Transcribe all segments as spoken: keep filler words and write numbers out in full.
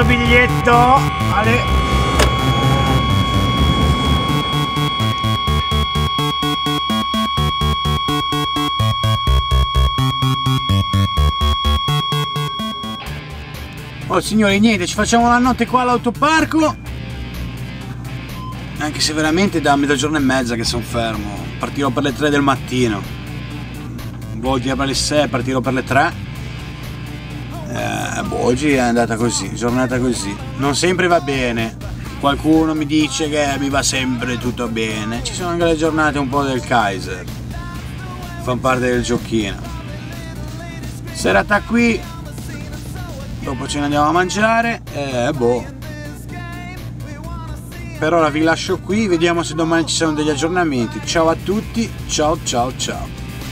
biglietto. Ale. Oh signori, niente, ci facciamo la notte qua all'autoparco. Anche se veramente da mezzogiorno e mezza che sono fermo. Partirò per le tre del mattino. Volti per le sei, partirò per le tre. Eh, boh, oggi è andata così, giornata così. Non sempre va bene. Qualcuno mi dice che mi va sempre tutto bene. Ci sono anche le giornate un po' del Kaiser. Fanno parte del giochino. Serata qui. Dopo ce ne andiamo a mangiare. Eh, boh. Per ora vi lascio qui. Vediamo se domani ci sono degli aggiornamenti. Ciao a tutti. Ciao ciao ciao.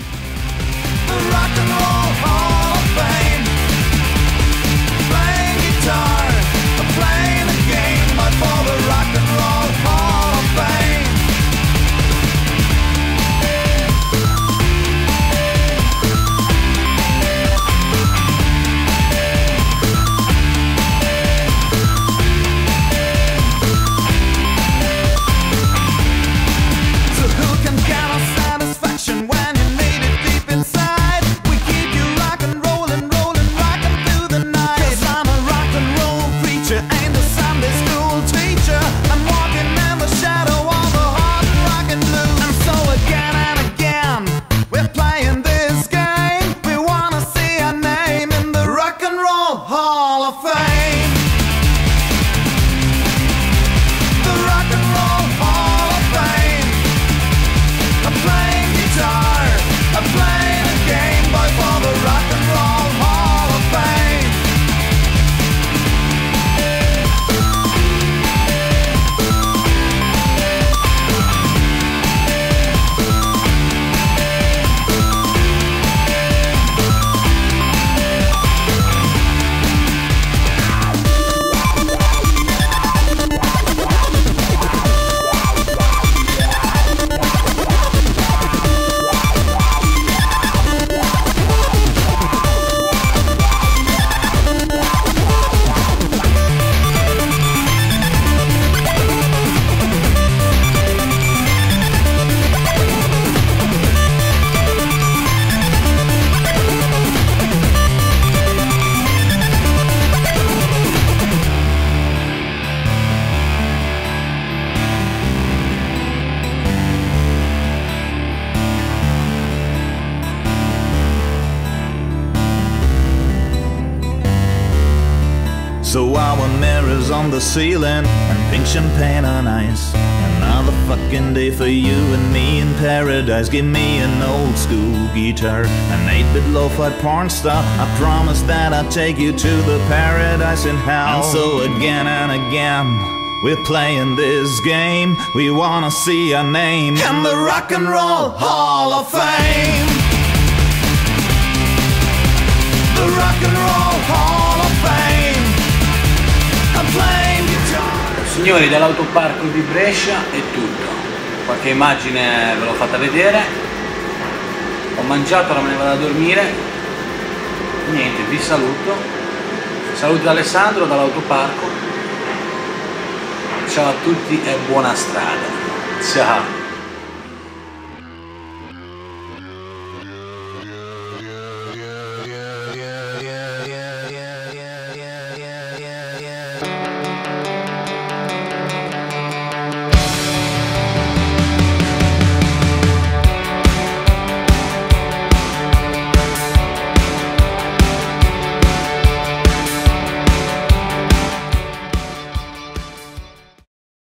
So our mirrors on the ceiling and pink champagne on ice. Another fucking day for you and me in paradise. Give me an old school guitar, an eight-bit lo-fi porn star. I promise that I'll take you to the paradise in hell. And so again and again we're playing this game. We wanna see our name in the Rock and Roll Hall of Fame. The Rock and Roll Hall of Fame. Signori, dall'autoparco di Brescia è tutto. Qualche immagine ve l'ho fatta vedere. Ho mangiato, ora me ne vado a dormire. Niente, vi saluto. Saluti da Alessandro dall'autoparco. Ciao a tutti e buona strada. Ciao.